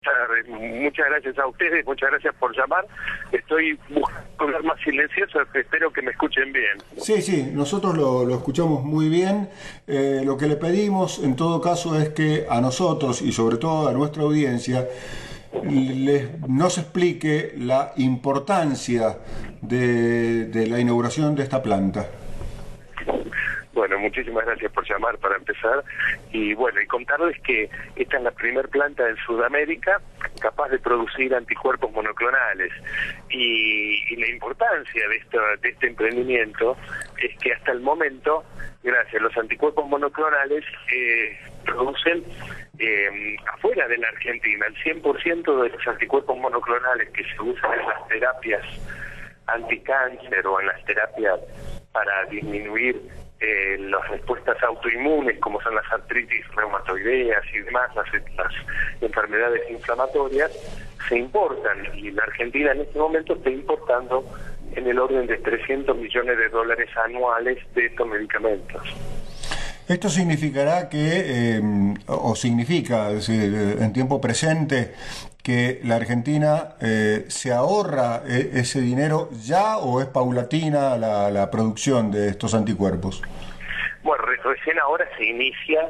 Muchas gracias a ustedes, muchas gracias por llamar. Estoy buscando hablar más silencioso, espero que me escuchen bien. Sí, nosotros lo escuchamos muy bien. Lo que le pedimos en todo caso es que a nosotros y sobre todo a nuestra audiencia nos explique la importancia de la inauguración de esta planta. Bueno, muchísimas gracias por llamar para empezar. Y bueno, y contarles que esta es la primer planta en Sudamérica capaz de producir anticuerpos monoclonales. Y la importancia de este emprendimiento es que hasta el momento, gracias, los anticuerpos monoclonales producen afuera de la Argentina. El 100% de los anticuerpos monoclonales que se usan en las terapias anticáncer o en las terapias para disminuir las respuestas autoinmunes, como son las artritis reumatoideas y demás, las enfermedades inflamatorias, se importan, y la Argentina en este momento está importando en el orden de $300 millones anuales de estos medicamentos. Esto significará que, o significa, es decir, en tiempo presente, que la Argentina se ahorra ese dinero ya, o es paulatina la producción de estos anticuerpos. Bueno, recién ahora se inicia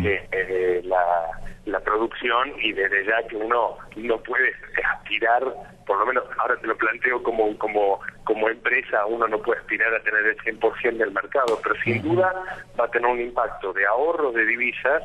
la producción, y desde ya que uno no puede aspirar, por lo menos ahora te lo planteo como empresa, uno no puede aspirar a tener el 100% del mercado, pero sin duda va a tener un impacto de ahorro de divisas.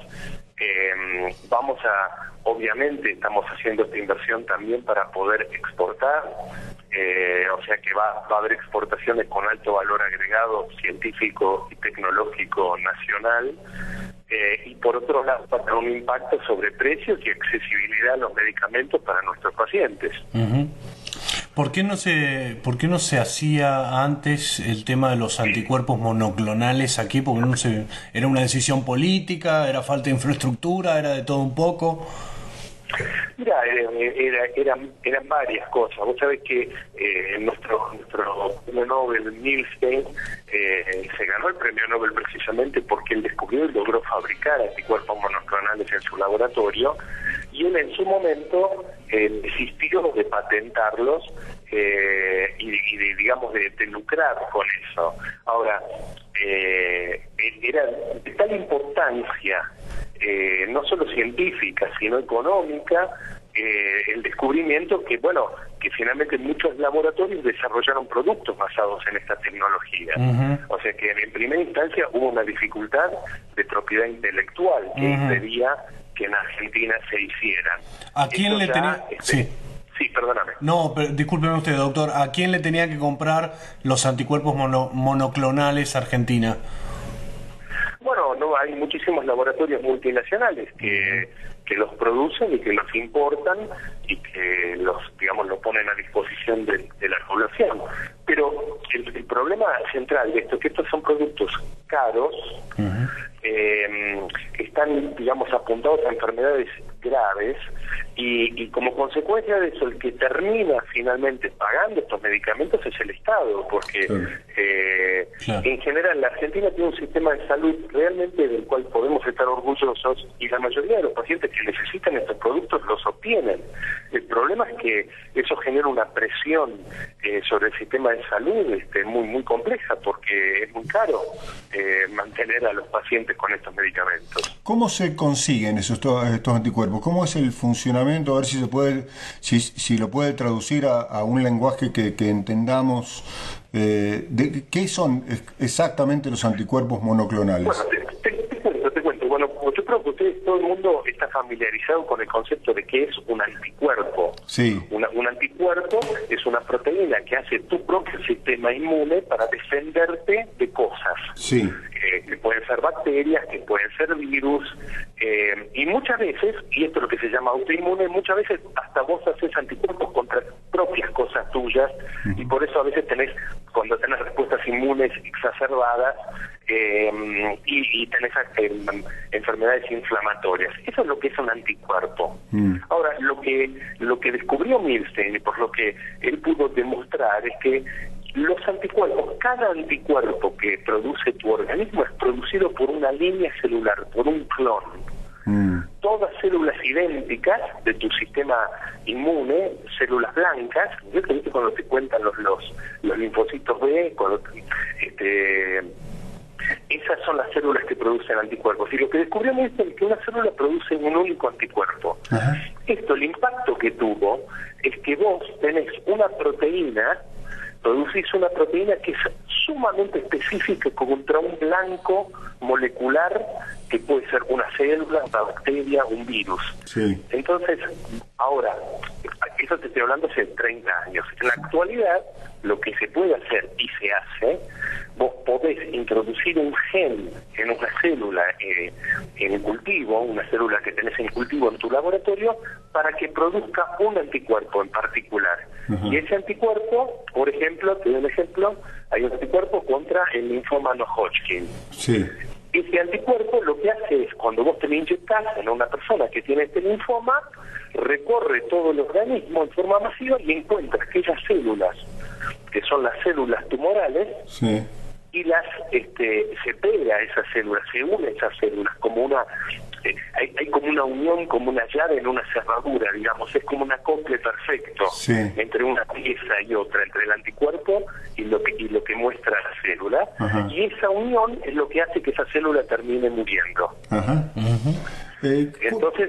Obviamente estamos haciendo esta inversión también para poder exportar, o sea que va a haber exportaciones con alto valor agregado científico y tecnológico nacional, y por otro lado va a tener un impacto sobre precios y accesibilidad a los medicamentos para nuestros pacientes. ¿Por qué no se hacía antes el tema de los anticuerpos monoclonales aquí? Porque era una decisión política, era falta de infraestructura, era de todo un poco. Mira, eran varias cosas. Vos sabés que nuestro premio Nobel, Milstein, se ganó el premio Nobel precisamente porque él descubrió y logró fabricar anticuerpos monoclonales en su laboratorio, y él en su momento desistió de patentarlos y de lucrar con eso. Ahora, era de tal importancia, no solo científica, sino económica, el descubrimiento que finalmente muchos laboratorios desarrollaron productos basados en esta tecnología. O sea que en primera instancia hubo una dificultad de propiedad intelectual que impedía que en Argentina se hicieran. ¿A quién le tenía...? Sí, perdóname. No, pero discúlpeme usted, doctor. ¿A quién le tenía que comprar los anticuerpos monoclonales Argentina? Bueno, hay muchísimos laboratorios multinacionales que los producen y que los importan y que los ponen a disposición de la población. Pero el problema central de esto es que estos son productos caros, están, apuntados a enfermedades graves, y como consecuencia de eso, el que termina finalmente pagando estos medicamentos es el Estado, porque en general la Argentina tiene un sistema de salud realmente del cual podemos estar orgullosos, y la mayoría de los pacientes que necesitan estos productos los obtienen. El problema es que eso genera una presión sobre el sistema de salud muy compleja, porque es muy caro mantener a los pacientes con estos medicamentos. ¿Cómo se consiguen estos anticuerpos? ¿Cómo es el funcionamiento? A ver si se puede, si lo puede traducir a un lenguaje que entendamos. ¿Qué son exactamente los anticuerpos monoclonales? Bueno, te cuento. Bueno, yo creo que todo el mundo está familiarizado con el concepto de qué es un anticuerpo. Sí. Un anticuerpo es una proteína que hace tu propio sistema inmune para defenderte de cosas. Sí. Que pueden ser bacterias, que pueden ser virus, y muchas veces, y esto es lo que se llama autoinmune, muchas veces hasta vos haces anticuerpos contra propias cosas tuyas, y por eso a veces cuando tenés respuestas inmunes exacerbadas, y tenés enfermedades inflamatorias. Eso es lo que es un anticuerpo. Ahora, lo que descubrió Milstein, y por lo que él pudo demostrar, es que los anticuerpos, cada anticuerpo que produce tu organismo es producido por una línea celular, por un clon. todas células idénticas de tu sistema inmune, células blancas. ¿Viste cuando te cuentan los linfocitos B? Esas son las células que producen anticuerpos. Y lo que descubrimos es que una célula produce un único anticuerpo. Ajá. Esto, el impacto que tuvo, es que vos tenés una proteína, producís una proteína que es sumamente específica contra un blanco molecular que puede ser una célula, una bacteria, un virus. Sí. Entonces, ahora, eso te estoy hablando hace 30 años. En la actualidad, lo que se puede hacer y se hace, vos podés introducir un gen en una célula en cultivo, una célula que tenés en cultivo en tu laboratorio, para que produzca un anticuerpo en particular. Uh-huh. Y ese anticuerpo, por ejemplo, te doy un ejemplo, hay un anticuerpo contra el linfoma no Hodgkin. Sí. Ese anticuerpo lo que hace es, cuando vos te lo inyectás en una persona que tiene este linfoma, recorre todo el organismo en forma masiva y encuentra aquellas células, que son las células tumorales, Sí. y las se pega a esas células, se une a esas células, como una hay como una unión, como una llave en una cerradura, digamos, es como un acople perfecto, Sí. entre una pieza y otra, entre el anticuerpo y lo que muestra la célula. Ajá. Y esa unión es lo que hace que esa célula termine muriendo. Ajá. Entonces,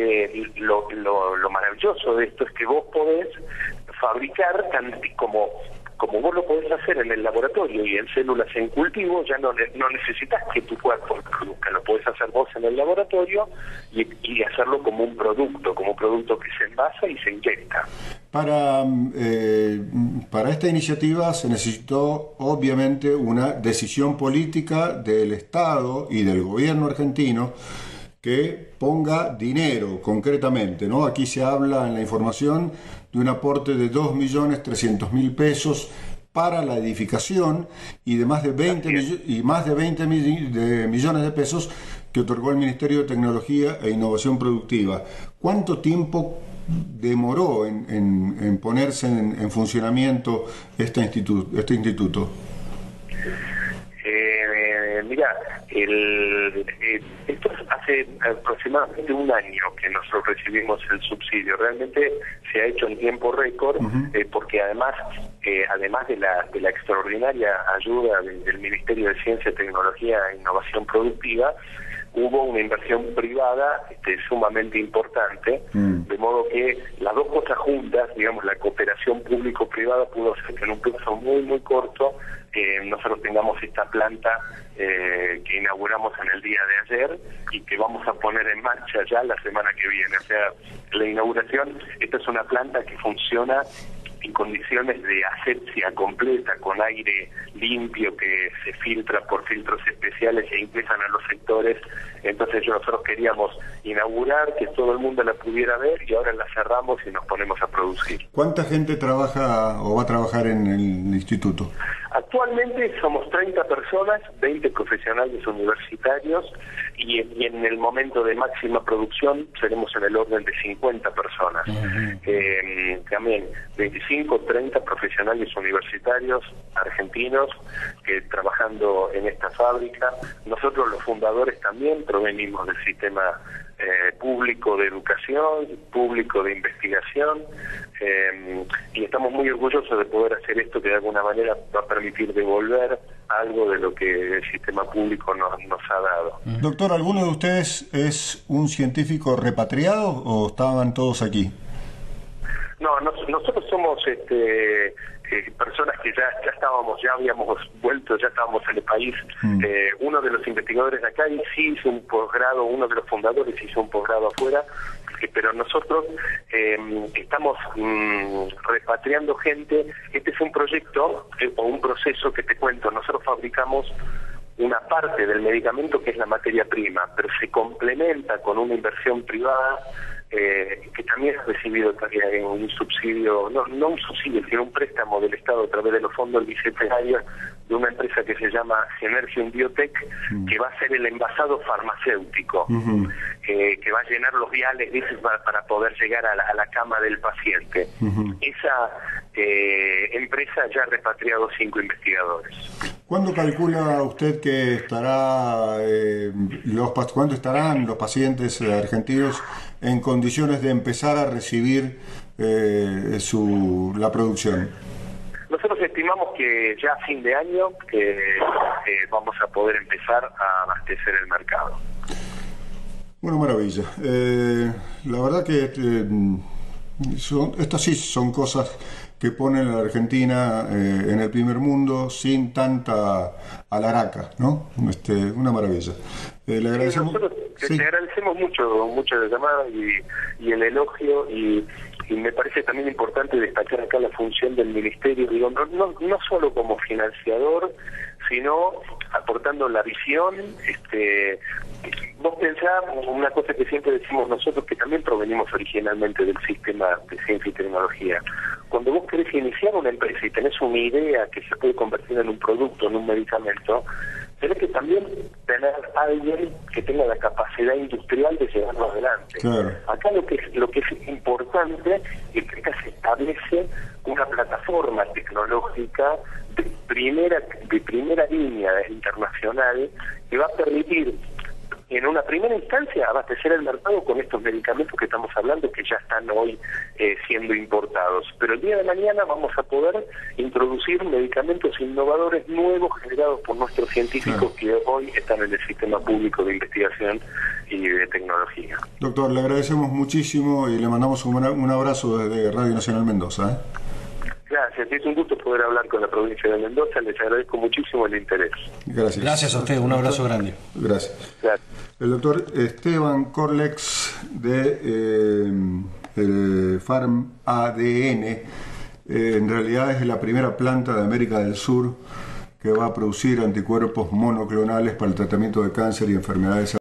lo maravilloso de esto es que vos podés fabricar como vos lo podés hacer en el laboratorio y en células en cultivo, ya no necesitas que tu cuerpo lo produzca, lo podés hacer vos en el laboratorio y hacerlo como un producto que se envasa y se inyecta. Para esta iniciativa se necesitó obviamente una decisión política del Estado y del gobierno argentino que ponga dinero concretamente, ¿no? Aquí se habla en la información de un aporte de 2.300.000 pesos para la edificación y de más de 20 millones de pesos que otorgó el Ministerio de Tecnología e Innovación Productiva. ¿Cuánto tiempo demoró en ponerse en funcionamiento este instituto? Mira, esto hace aproximadamente un año que nosotros recibimos el subsidio. Realmente se ha hecho en tiempo récord, Uh-huh. Porque además de la extraordinaria ayuda del Ministerio de Ciencia, Tecnología e Innovación Productiva, hubo una inversión privada sumamente importante, de modo que las dos cosas juntas, digamos, la cooperación público-privada pudo hacer que en un plazo muy, muy corto nosotros tengamos esta planta que inauguramos en el día de ayer y que vamos a poner en marcha ya la semana que viene. O sea, la inauguración, esta es una planta que funciona en condiciones de asepsia completa, con aire limpio que se filtra por filtros especiales e ingresan a los sectores. Entonces nosotros queríamos inaugurar, que todo el mundo la pudiera ver, y ahora la cerramos y nos ponemos a producir. ¿Cuánta gente trabaja o va a trabajar en el instituto? Actualmente somos 30 personas, 20 profesionales universitarios, y en el momento de máxima producción seremos en el orden de 50 personas. Uh-huh. También 25, 30 profesionales universitarios argentinos que trabajando en esta fábrica. Nosotros los fundadores también provenimos del sistema público de educación, público de investigación, y estamos muy orgullosos de poder hacer esto, que de alguna manera va a permitir devolver algo de lo que el sistema público nos ha dado. Doctor, ¿alguno de ustedes es un científico repatriado o estaban todos aquí? No, nosotros somos personas que ya habíamos vuelto, ya estábamos en el país. Uno de los investigadores de acá sí hizo un posgrado, uno de los fundadores hizo un posgrado afuera, pero nosotros estamos repatriando gente. Este es un proyecto o un proceso que te cuento. Nosotros fabricamos una parte del medicamento que es la materia prima, pero se complementa con una inversión privada que también ha recibido un subsidio, no un subsidio, sino un préstamo del Estado a través de los fondos bicentenarios de una empresa que se llama Genergium Biotech, que va a ser el envasado farmacéutico, Uh-huh. Que va a llenar los viales, dices, para poder llegar a la cama del paciente. Uh-huh. Esa empresa ya ha repatriado 5 investigadores. ¿Cuándo calcula usted que estará cuándo estarán los pacientes argentinos en condiciones de empezar a recibir la producción? Nosotros estimamos que ya a fin de año vamos a poder empezar a abastecer el mercado. Bueno, maravilla. La verdad que estas sí son cosas que ponen a la Argentina en el primer mundo sin tanta alaraca, ¿no? Una maravilla. Le agradecemos. Nosotros te agradecemos mucho la llamada y el elogio y me parece también importante destacar acá la función del Ministerio, digo, no solo como financiador, sino aportando la visión. Vos pensás, una cosa que siempre decimos nosotros, que también provenimos originalmente del sistema de ciencia y tecnología. Cuando vos querés iniciar una empresa y tenés una idea que se puede convertir en un producto, en un medicamento, tenés que también tener alguien que tenga la capacidad industrial de llevarlo adelante. Claro. Acá lo que es importante es que acá se establece una plataforma tecnológica de primera línea internacional que va a permitir en una primera instancia abastecer el mercado con estos medicamentos que estamos hablando, que ya están hoy siendo importados. Pero el día de mañana vamos a poder introducir medicamentos innovadores nuevos generados por nuestros científicos que hoy están en el sistema público de investigación y de tecnología. Doctor, le agradecemos muchísimo y le mandamos un abrazo desde Radio Nacional Mendoza. Gracias, es un gusto poder hablar con la provincia de Mendoza, les agradezco muchísimo el interés. Gracias. Gracias a usted, un abrazo grande. Gracias. El doctor Esteban Corlex de Farm ADN, en realidad es la primera planta de América del Sur que va a producir anticuerpos monoclonales para el tratamiento de cáncer y enfermedades